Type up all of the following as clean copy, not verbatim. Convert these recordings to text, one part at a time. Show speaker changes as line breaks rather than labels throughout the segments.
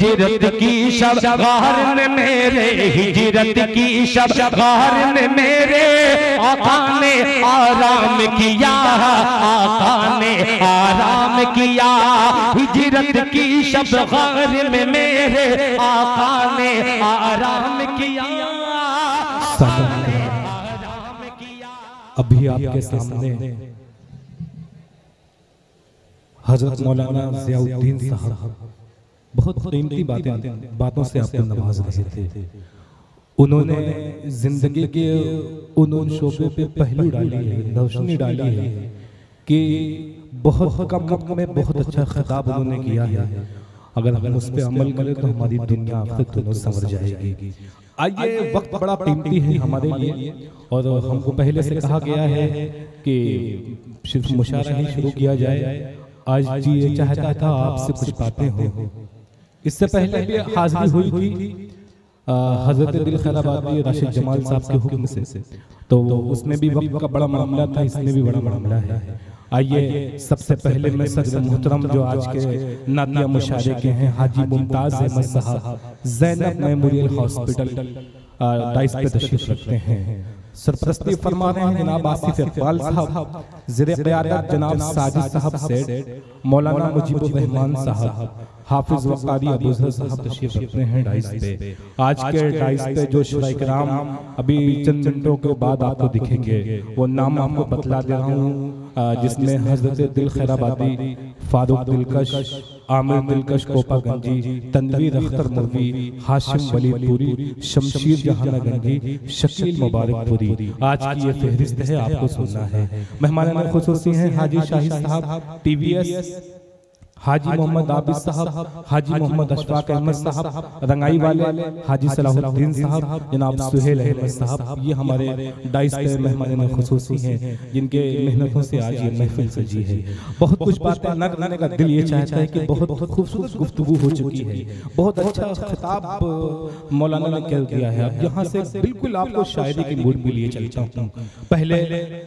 हिजरत की शब गार ने मेरे, हिजरत की शब गार ने मेरे आका ने आराम किया, आका ने आराम किया। हिजरत की शब गार में मेरे आका ने आराम किया, आराम किया।
अभी आपके सामने हजरत मौलाना ज़ियाउद्दीन साहब बहुत कीमती बातों से आपको नवाज रहे थे। उन्होंने जिंदगी के उन शोबे पे पहलू डाली है, रोशनी डाली है कि बहुत कम वक्त में बहुत अच्छा खिताब उन्होंने किया है। अगर हम उस पर अमल करें तो हमारी दुनिया आखिरत दोनों संवर जाएगी। आइए, वक्त बड़ा कीमती है हमारे लिए और हमको पहले से कहा गया है कि सिर्फ मुशायरा ही शुरू किया जाए। आज जी ये चाहता था आपसे कुछ बातें हो। इससे पहले भी हाजिरी हुई थी हजरत दिल खैराबादी राशिद जमाल साहब के हुक्म से, तो उसमें भी वक्त का बड़ा मामला था, इसमें भी बड़ा मामला है। आइए, सबसे पहले मैं सदर मोहतरम जो आज के नातिया मुशायरे के हैं हाजी मुमताज अहमद साहब ज़ैनब मेमोरियल हॉस्पिटल डाइस पे तशरीफ रखते हैं। सरपरस्ती फरमा रहे हैं जनाब आसिफ इकबाल साहब, ज़िरे क़यादत जनाब साजिद साहब सेठ, मौलाना मुजीबुर रहमान साहब, हाफिज वक़ारी अबू ज़र साहब तशरीफ रखते हैं डाइस पे। आज के डाइस पे जो शुराए किराम अभी चंद मिनटों के बाद आपको दिखेंगे, वो नाम आपको बतला दे रहा हूँ, जिसमें हजरत दिल खैराबादी, फारूक दिलकश, आमिर दिलकश कोपागंजी, तनवीर अख्तर मौलवी, हाशिम वलीदपुरी, शमशीर जहानागंजी, शकील मुबारकपुरी। आज की ये फहरिस्त है, आपको सुनना है। मेहमान खुसूसी हैं हाजी शाहिद साहब TVS, हाजी मोहम्मद आबिद साहब, हाजी मोहम्मद अशफाक अहमद साहब रंगाई वाले, हाजी सलाहुद्दीन साहब, जनाब सुहेल अहमद साहब, ये हमारे डाइस पे मेहमान खुसूसी हैं जिनके मेहनतों से आज ये महफिल सजी है। बहुत कुछ बातें न करने का दिल ये चाहता है कि बहुत खूबसूरत गुफ्तगू हो चुकी है, बहुत अच्छा खिताब मौलाना ने कह दिया है। अब यहाँ से बिल्कुल आपको शायरी की मूड में लिए चलता हूँ। पहले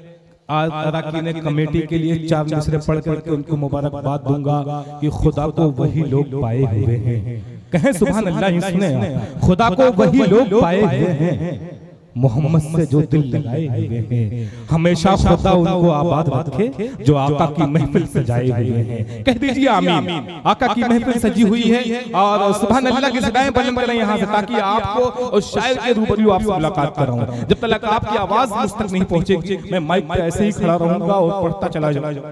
आज अराकीन कमेटी के लिए 4 मिसरे पढ़ करके उनको मुबारकबाद दूंगा कि खुदा को वही लोग पाए हुए हैं। कहें सुभान अल्लाह, ही सुने, खुदा को वही लोग पाए हुए हैं मोहम्मद से जो दिल लगाए हुए हैं। हमेशा खुदा उनको आबाद रखे जो आका की महफिल सजाए हुए हैं। कह दीजिए आमीन। आका की महफिल सजी हुई है और सुभान अल्लाह की सदाएं बुलंद करें यहाँ से, ताकि आपको और शायर के रूबरू आपसे मुलाकात कराऊं। जब तक आपकी आवाज मुझ तक नहीं पहुंचेगी मैं माइक पे ऐसे ही खड़ा रहूंगा और पढ़ता चला जाऊंगा।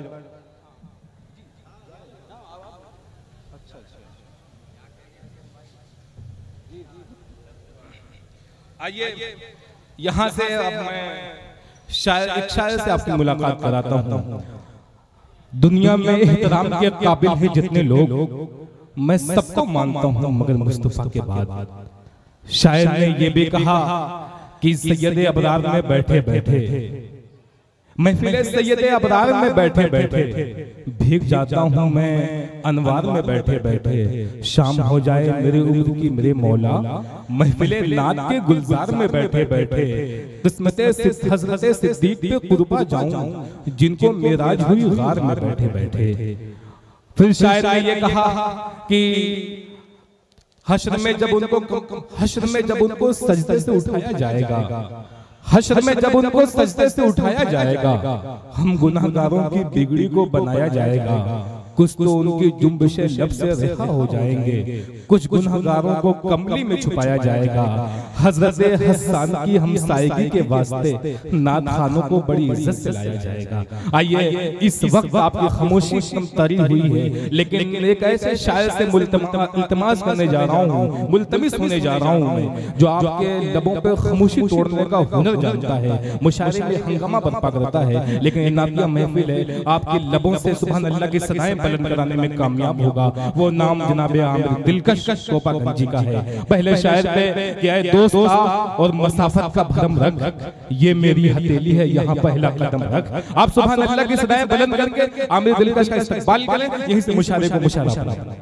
आइए, यहाँ से अब मैं एक शायर से आपकी मुलाकात कराता हूँ। दुनिया में एहतराम के काबिल है जितने लोग, मैं सबको मानता हूँ मगर मुस्तफा के बाद। शायर ने ये भी कहा कि सैयदे अबरार में बैठे बैठे, महफिल सैयदे अबरार में बैठे बैठे भीग जाता हूँ मैं अनवार में बैठे बैठे। शाम हो जाए मेरे उम्र की मेरे मौला, महफिल नात के गुलजार में बैठे बैठे किस्मते हज़रत सिद्दीक पे कुर्बा जाऊं जिनको मेराज हुई गार में बैठे बैठे। फिर शायर ने ये कहा कि हश्र में जब उनको सजदे से उठाया जाएगा, हश्र में जब उनको सजदे से उठाया जाएगा, हम गुनाहगारों की बिगड़ी को बनाया जाएगा। कुछ तो उनकी जुम्बिशे लब से रिहा हो जाएंगे, कुछ गुनाहगारों को कमली में छुपाया जाएगा। हजरत हसन की हमसायगी के वास्ते नात खानों को बड़ी इज्जत से लाया जाएगा। आइए, इस वक्त आपकी खामोशी कम तरी हुई है, लेकिन एक ऐसे शायर से इल्तिमास करने जा रहा हूँ, मुल्तमिस होने जा रहा हूँ मैं, जो आपके लबों पे खामोशी तोड़ने का हुनर जानता है, मुशायरे में हंगामा बर्पा करता है, लेकिन नातिया महफिल है, आपके लबों से सुभान अल्लाह की सदाएं बुलंद कराने में कामयाब होगा। वो नाम जनाब आमिर दिलकश कोपागंजी का है। पहले शायर पे क्या है, दोस्त और मसाफत का भरम रख, ये मेरी हथेली है यहाँ पहला कदम रख। आप सुभान अल्लाह की सदाएं बुलंद करके आमिर दिलकश का इस्तकबाल करें, यहीं से मुशायरे को मुशायरा बनाएं।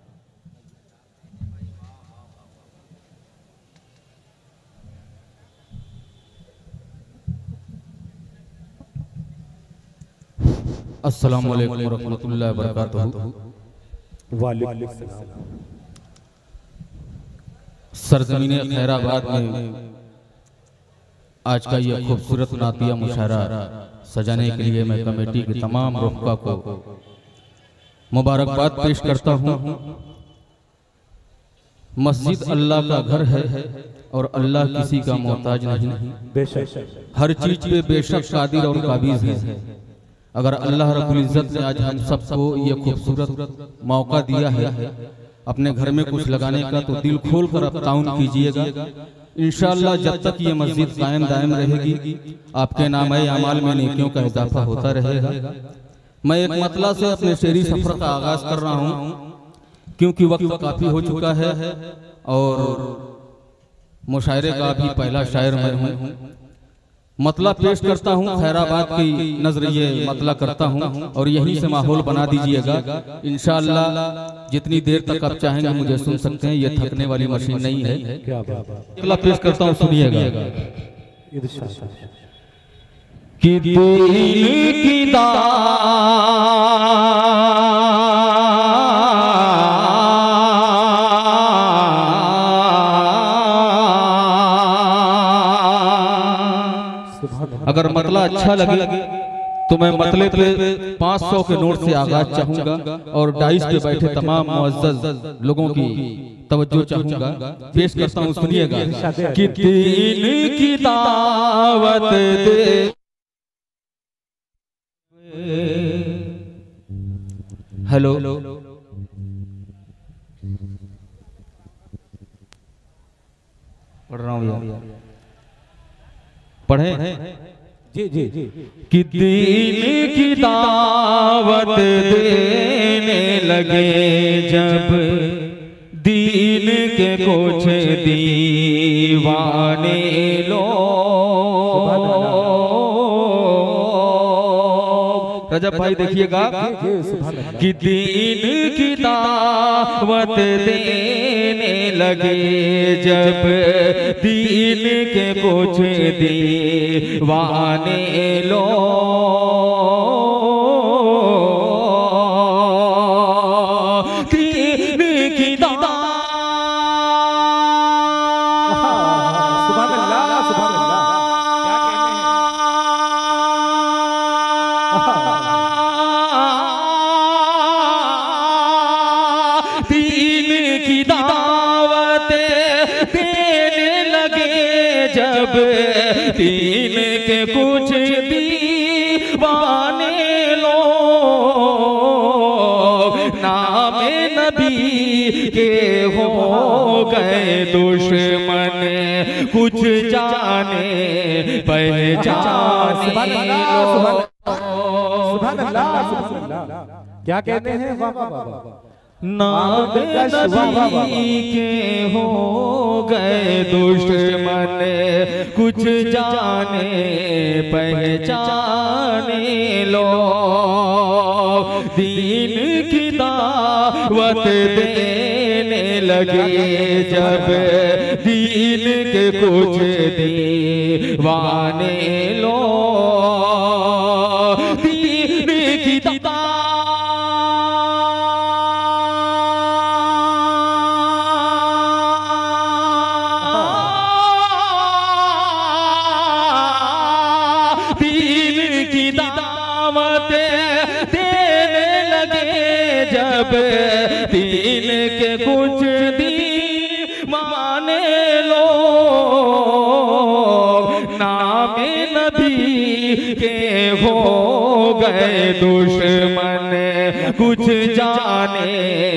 अस्सलामु अलैकुम व रहमतुल्लाहि व बरकातुहू।
वालेकुम सलाम।
सरजमीन खैराबाद में आज का यह खूबसूरत नातिया मुशायरा सजाने के लिए मैं कमेटी के तमाम रुफ़क़ा को मुबारकबाद पेश करता हूँ। मस्जिद अल्लाह का घर है और अल्लाह किसी का मोहताज नहीं। हर चीज पे बेशक कादिर और काबिज है। अगर अल्लाह रब्बुल इज्जत ने आज हम सबको ये खूबसूरत मौका दिया है अपने घर में कुछ लगाने का, तो दिल खोल कर आप ताउन कीजिएगा। इंशाअल्लाह जब तक ये मस्जिद कायम दायम रहेगी आपके नामे अमाल में नेकियों का इजाफा होता रहेगा। मैं एक मतला से अपने शेरी सफर का आगाज कर रहा हूँ क्योंकि वक्त काफी हो चुका है और मुशायरे का भी पहला शायर मैं हूँ। मतला पेश करता हूँ, खैराबाद की नजरिए मतला करता हूँ और यहीं से माहौल बना दीजिएगा। इंशाअल्लाह जितनी देर तक आप चाहेंगे मुझे सुन सकते हैं, ये थकने वाली मशीन नहीं है। मतला पेश करता हूँ, सुनिएगा। कि दीन की अगर मतला अच्छा लगे तो मैं मतले पे 500 के नोट से आगाज चाहूंगा और डाइस पे बैठे तमाम मुअज़्ज़ज़ लोगों की तवज्जो चाहूंगा। पेश करता हूँ, सुनिएगा। कि दीन की दावत दे। हेलो, पढ़ रहा हूँ यार, पढ़े
जी जी जी।
कि दीन की दावत देने लगे जब दीन के कुछ दीवाने लोग। रजब भाई देखिएगा। कि दीन की दावत देने लगे जब दीन के कुछ दीवाने लोग। दीन की दीन के कुछ दीवाने लोग नामे नबी के हो गए दुश्मन, कुछ जाने पहचाने लोग।
क्या कहते हैं?
नाम नबी के हो गए दुश्मन, कुछ जाने पहचाने लोग। दीन की दावत देने लगे जब दीन के कुछ दीवाने लोग। दीन की दीन के कुछ दीवाने लोग नामे नबी के हो गए दुश्मन, कुछ जाने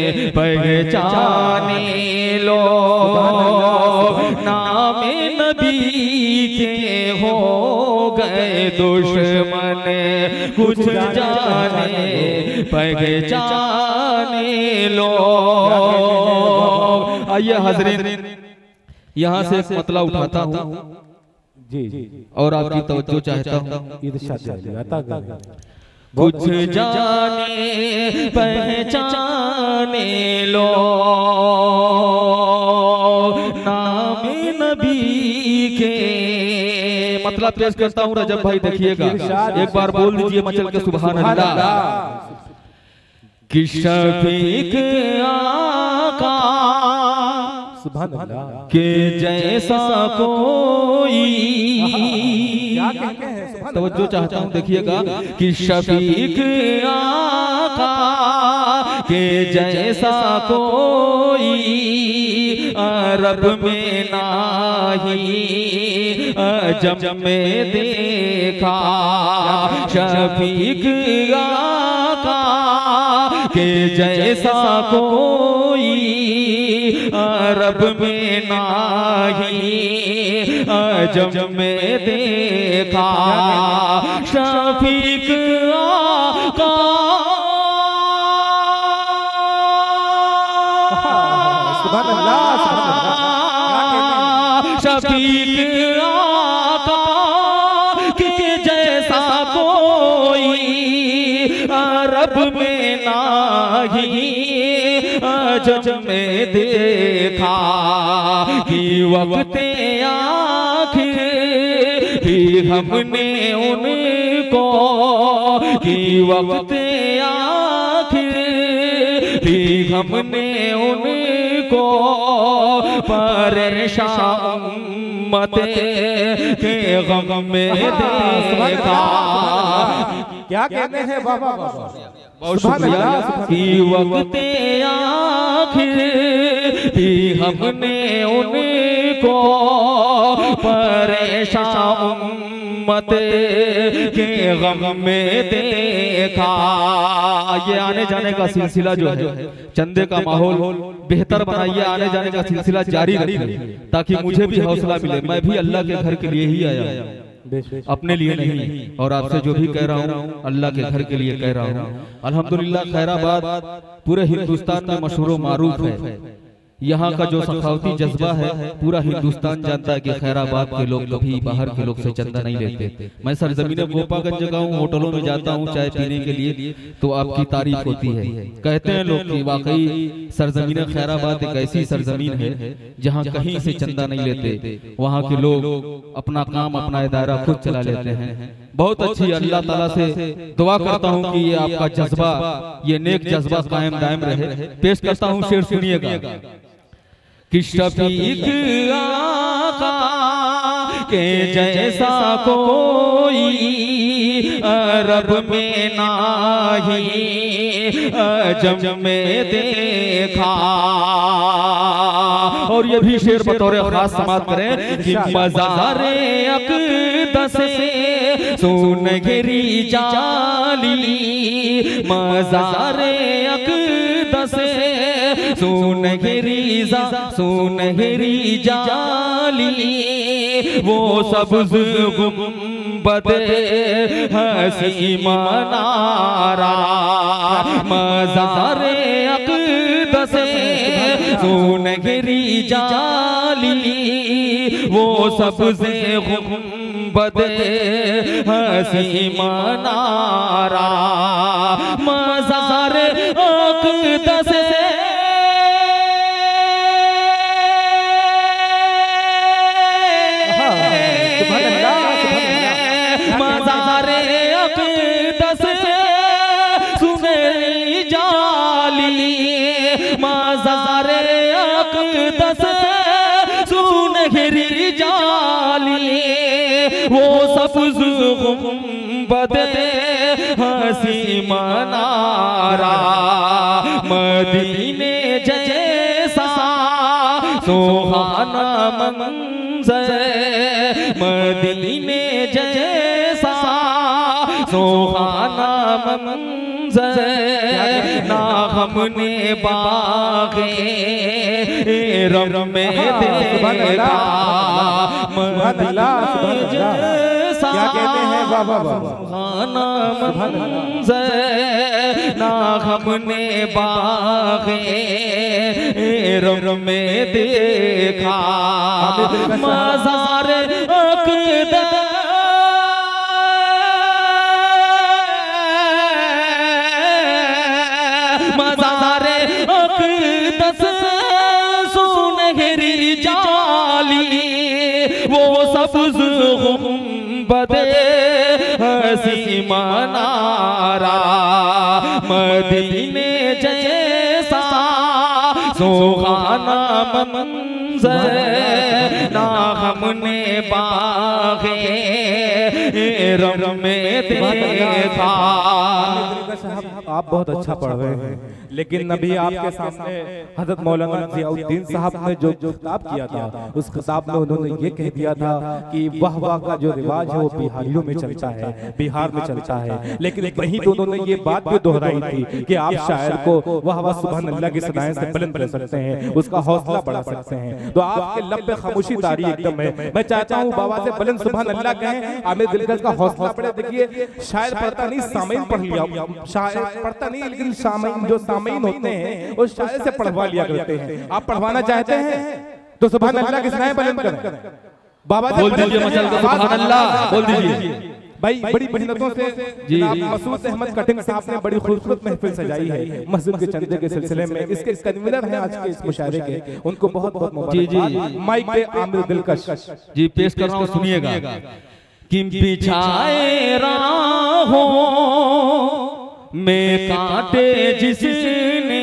पहचाने लोग। नामे नबी के हो गए दुश्मन, कुछ जाने पहचाने लोग। आइए हाज़रीन, यहाँ से एक मतला उठाता हूँ
जी
और आपकी तवज्जो चाहता हूँ। कुछ जाने पहचाने लोग नामे नबी के। मतलब पेश करता हूँ रजब भाई, देखिएगा। एक बार बोल दीजिए मचल के सुभान अल्लाह। कि शफीक आका
सुभान अल्लाह
के जैसा कोई।
क्या कहते हैं,
तवज्जो चाहता हूँ, देखिएगा कि शफीक आका के जैसा कोई अरब में नाही अजम में देखा। शफीक आका के जैसा कोई अरब में नाही अजम में देखा। शफीक आका
सुभान अल्लाह,
शफीक आका के जैसा कोई अरब में नाही अजम में देखा। कि वक्त आखिर भी हमने उनको, कि वक्त आखिर भी हमने उनको परेशान उम्मत के गम में देखा।
क्या कहते हैं बाबा,
बहुत शुक्रिया। कि वक्त आखिर भी हमने उनको परेशान उम्मत के गम में देखा। ये आने जाने का सिलसिला जो है, चंदे का माहौल बेहतर बनाइए, आने जाने का सिलसिला जारी रखिए ताकि मुझे भी हौसला मिले। मैं भी अल्लाह के घर के लिए ही आया हूँ, अपने लिए नहीं। और आपसे जो भी कह रहा हूँ अल्लाह के घर के लिए कह रहा हूँ। अल्हम्दुलिल्लाह खैराबाद पूरे हिंदुस्तान में मशहूर मारूफ है। यहाँ का जो सखावती जज्बा है पूरा हिंदुस्तान जानता है कि खैराबाद के लोग कभी बाहर के लोग से चंदा नहीं लेते। मैं सरजमीन गोपागंज जगह हूँ, होटलों में जाता हूँ चाय पीने के लिए, तो आपकी तारीफ होती है। कहते हैं लोग कि वाकई सरजमीन खैराबाद एक ऐसी सरजमीन है जहाँ कहीं से चंदा नहीं लेते। वहाँ के लोग अपना काम अपना इदारा खुद चला लेते हैं। बहुत अच्छी, अल्लाह ताला से दुआ करता हूँ कि ये आपका जज्बा, ये नेक जज्बा कायम दायम रहे। पेश करता हूँ, शेर सुनिएगा। कि शफीक आका के जैसा कोई अरब में नाही अजम में देखा। और ये भी शेर बतौर खास समाप्त करें कि मज़ारे अक़दस से सुनहरी जाली, मज़ारे अक़दस से सुनहरी जाली, वो सब्ज़ गुंबद हसी मनारा। मज़ारे अक़दस से सुनहरी जाली, वो सब्ज़ गुंबद हसी मनारा। मज़ारे अक़दस से सुनहरी जाली, वो सब्ज़ गुंबद हसी मनारा। मदीने जैसा सुहाना मंज़र, मदीने जैसा सुहाना मंज़र ना हमने बाग़े रम में देखा।
क्या कहते हैं बाबा,
सुहाना मंज़र ना हमने बाग़े रम में देखा। मज़ार अक़दस सुनहरी जाली, वो सब्ज़ गुंबद हसी मनारा। मदीने जैसा सुहाना मंजर ना हमने बागे रम में देखा।
आप बहुत अच्छा पढ़ रहे हैं, लेकिन अभी आपके सामने हजरत मौलाना जियाउद्दीन साहब ने जो खिताब किया था, उस खिताब में उन्होंने ये कह दिया था कि वाह वाह का जो रिवाज है वो बिहारियों में चलता है, बिहार में चलता है। लेकिन वहीं तो उन्होंने ये बात भी दोहराई थी कि आप शायर को वाह वाह सुभान अल्लाह की सदाएं से बुलंद कर सकते हैं, उसका हौसला बढ़ा सकते हैं। तो आपके लब पे खामोशी तारी एकदम है। मैं चाहता हूँ बाबा से बुलंद सुभान अल्लाह कहें, आमिर दिलकश का हौसला बढ़े। देखिए शायर पढ़ता नहीं, सामईन पढ़ लिया, शायर पढ़ता नहीं लेकिन सामईन जो सामईन होते हैं वो शायर से पढ़वा लिया करते हैं। आप पढ़वाना चाहते हैं तो सुभान अल्लाह की सदाएं बुलंद करें। बाबा
बोल दीजिए मचल के सुभान अल्लाह बोल दीजिए।
भाई बड़ी मेहनतों से जनाब मसूद अहमद कटिंग साहब ने बड़ी खूबसूरत महफिल सजाई है मस्जिद के चंदे के सिलसिले में। इसके कन्वीनर हैं आज के इस मुशायरे के, उनको बहुत बहुत मुबारक।
जी
माइक पे आमिर दिलकश
जी पेश कर रहा हूँ, सुनिएगा। कि बिछाए राहों में कांटे जिसने,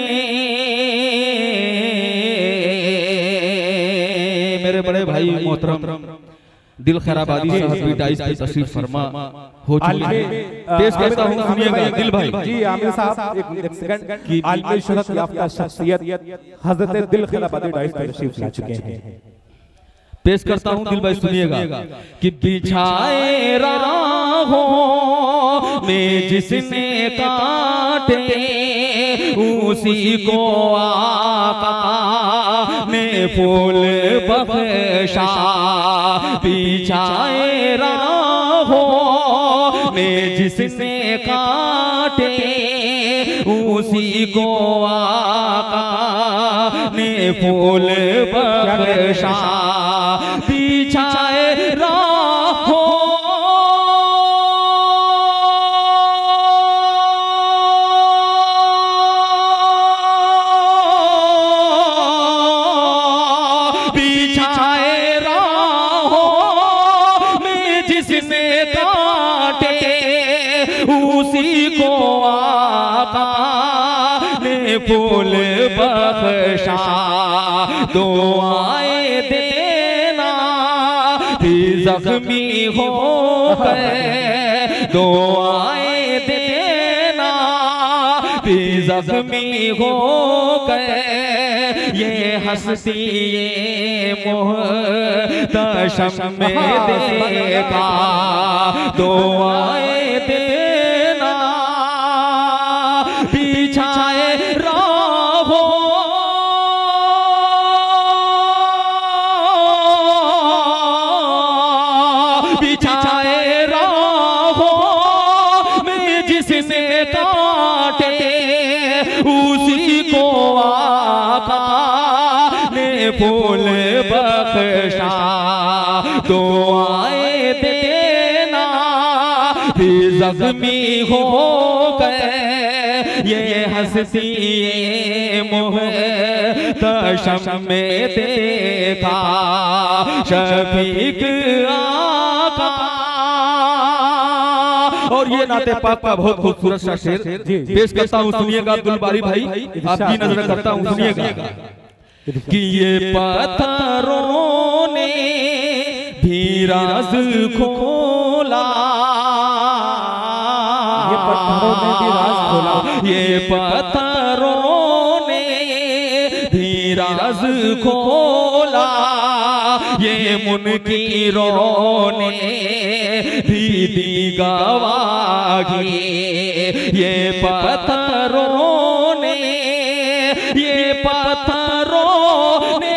मेरे बड़े भाई मोहतरम दिल खैराबादी साहब भी डाइस पे तशरीफ फरमा हो चुके हैं। पेश करता हूँ, सुनिएगा दिल भाई।
जी आमिर साहब एक सेकंड की आलिम शरफ याफ्ता शख्सियत हजरत दिल खैराबादी डाइस पे तशरीफ ला चुके हैं।
पेश करता हूँ दिल भाई, सुनिएगा। कि बिछाए राहों में जिसने कांटे उसी को आका ने फूल बख्शा। बिछाए राहों में जिसने कांटे उसी को आका ने फूल बख्शा। बिछाए राहों जिसने काटे उसी को आका ने फूल बख्शा। दुआएं देना भी जख्मी हो गए, दुआएं देना भी जख्मी हो गए। ये हस्ती ये मोहतशम में देखा। दुआएं देना बिछाए राहों बिछाए राहों में जिसने काटे उसी को आका ने फूल बख्शा। दुआएं देना भी जख्मी हो गए। ये हस्ती मुहतशम में देखा। शफीक आका। और ये नाते पाक का बहुत खूबसूरत सा शेर पेश करता हूँ, सुनिएगा अब्दुल बारी भाई, आपकी नजर करता हूँ, सुनिएगा। कि ये पत्थरों ने भी राज खोला, ये पत्थरों ने भी राज खोला, ये पत्थरों ने भी राज खोला। ये मुनकिरों ने भी दी गवाही। ये पत्थरों ने, ये पत्थरों ने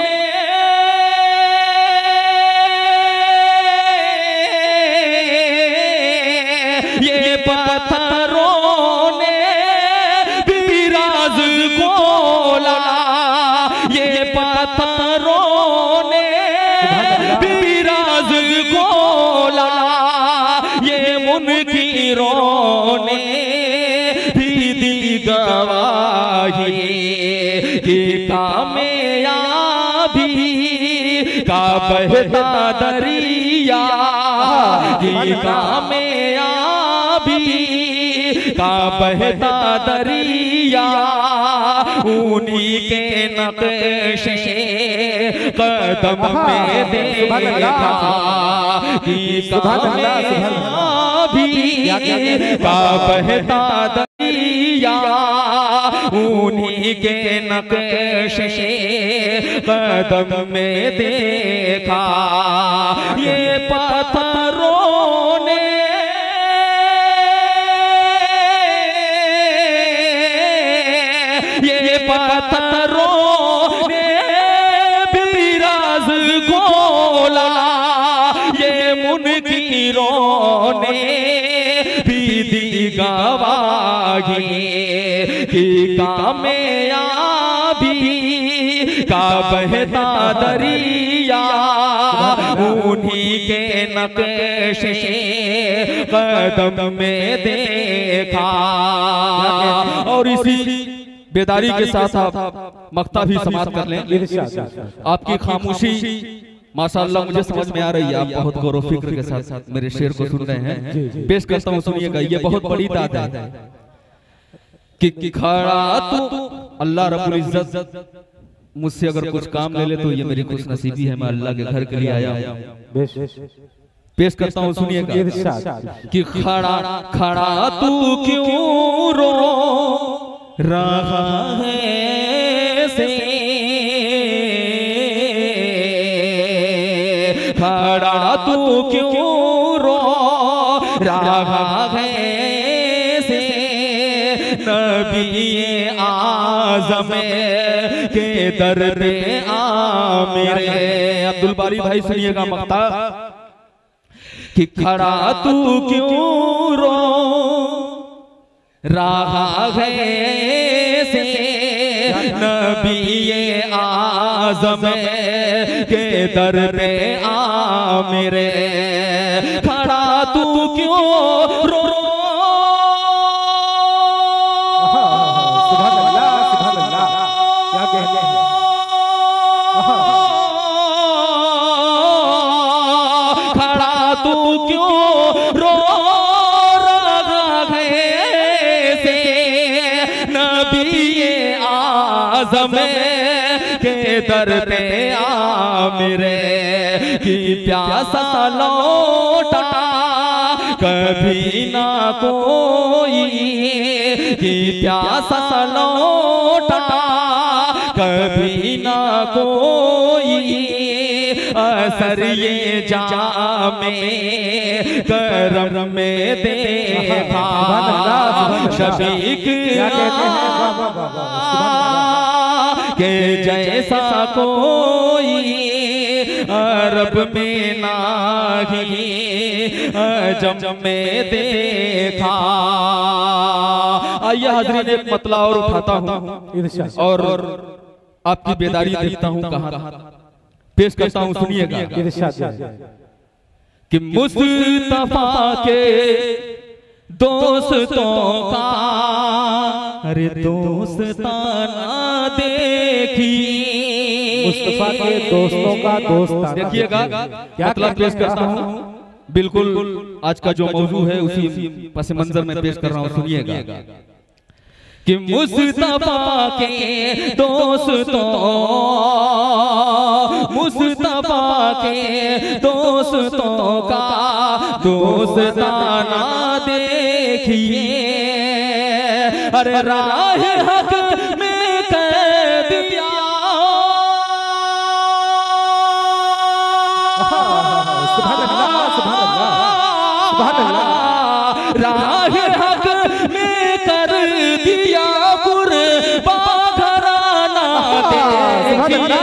ये पत्थरों ने भी राज खोला। ये पत्थरों ने भी राज खोला। ये मुनकिरों ने भी दी गवाही कि कामयाबी का बहता दरिया, कि कामयाबी का बहता दरिया उन्हीं के नक्शे कदम में देखा कि भी का बहता दरिया उन्हीं के नक्शे कदम में देखा ये पत्थरों ने पत्थरों ने भी राज खोला ये मुनकिरों ने भी दी गवाही कि कामयाबी का बहता दरिया उन्हीं के नक्शे कदम में देखा। और इसी बेदारी के साथ आप मक्ता भी समाप्त कर लें। आपकी खामोशी माशाअल्लाह मुझे समझ में आ रही है। आप बहुत गौरव फिक्र के साथ मेरे शेर को सुन रहे हैं। पेश करता हूँ, सुनिएगा। ये बहुत बड़ी बात है कि खड़ा तू अल्लाह रब्बुल इज्जत मुझसे अगर कुछ काम ले ले तो ये मेरी खुश नसीबी है। मैं अल्लाह के घर के लिए आया हूँ। पेश करता हूँ, सुनिएगा कि खड़ा तू क्यों रो रहा है से खड़ा तू क्यों रो रहा है से नबी आज़म के दर पे आ मेरे। अब्दुल बारी भाई सुनिएगा मक्ता कि खड़ा तू क्यों रो रहा है से नबी आज़म के दर पे आ मेरे। खड़ा तू क्यों रो
सुभान अल्लाह क्या कहते हैं।
खड़ा तू क्यों रो आज़म के दर पे आ मेरे कि प्यासा लौटा कभी ना कोई कि प्यासा लौटा कभी ना कोई असर ये जामे करम में देखा शफीक के जैसा कोई अरब में नाही अजम में देखा। आइए हाज़रीन एक मतला और उठाता हूँ और आपकी बेदारी देखता हूँ कहाँ पेश करता हूँ, सुनिएगा कि मुस्तफा के दोस्तों का अरे दोस्ताना देखी
मुस्तफा के दोस्तों का दोस्ताना
देखिएगा। मतलब पेश करता हूँ बिल्कुल आज का जो मौजू है उसी पस मंजर में पेश कर रहा हूँ, सुनिएगा कि मुस्तफा के दोस्तों मुस्तफा के दोस्तों का दोस्ताना देखिए अरे राह हक में कर दिया
सुभान अल्लाह सुभान अल्लाह सुभान अल्लाह
राह हक में कर दिया कुर्बा घराना देखिए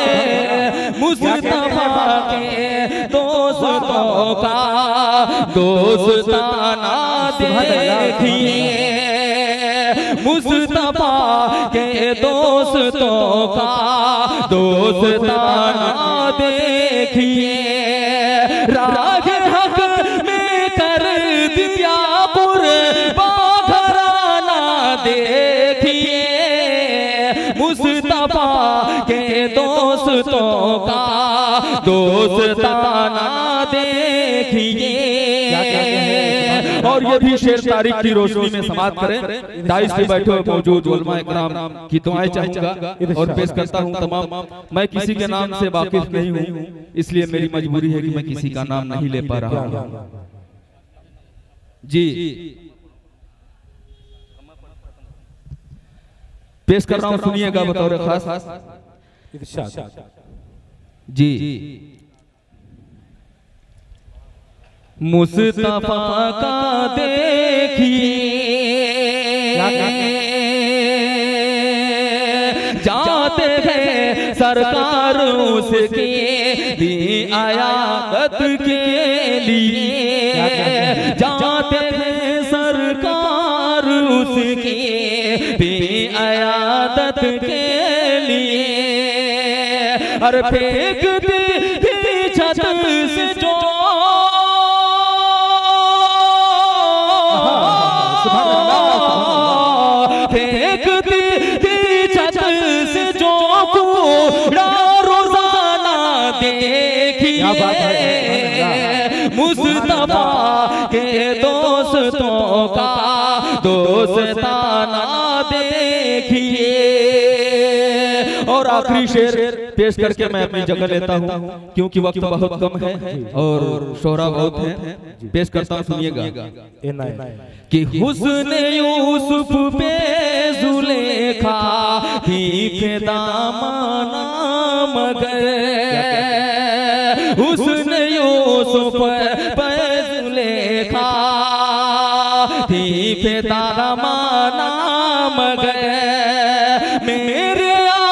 मुस्तफा के दोस्तों का दोस्ताना देखिए मुस्तफा के दोस्तों का दोस्ताना देखिए राह हक में कर दिया कुर्बा घराना देखिए मुस्तफा के दोस्तों का दोस्ताना देखिए और ये भी शेर तारीख की रोशनी में समाप्त करें। दाइश पे बैठे हुए मौजूद उलमा इकराम की दुआएं चाहूंगा और पेश करता हूं तमाम। मैं किसी के नाम से वाकिफ नहीं हूं, इसलिए मेरी मजबूरी है कि मैं किसी का नाम नहीं ले पा रहा हूं। जी पेश कर रहा हूं, सुनिएगा बतौर खास। जी मुस्तफा का देखिए जाते हैं सरकार उसके दी आयात के लिए, जाते हैं सरकार उसकी दी आयात के लिए। अरे फेंक दी छत से जो फेंक दी छत से जो कूड़ा रोजाना देखिए मुस्तफा के दोस्तों का दोस्ताना देखिए। और आखिरी शेर पेश करके मैं अपनी जगह लेता हूं, क्योंकि वक्त बहुत कम है और शोहरा बहुत है। पेश करता हूं, सुनिएगा कि हुस्न यूसुफ पे जुलेखा ही फिदा माना मगर, हुस्न यूसुफ पे जुलेखा ही फिदा माना मगर, मेरे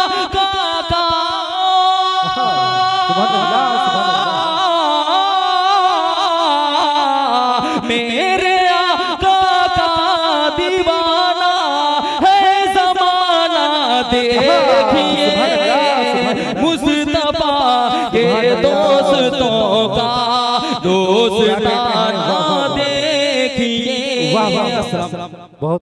मेरे आका का दीवाना है ज़माना देखिए मुस्तफा के दोस्तों का दोस्ताना देखिए।
बहुत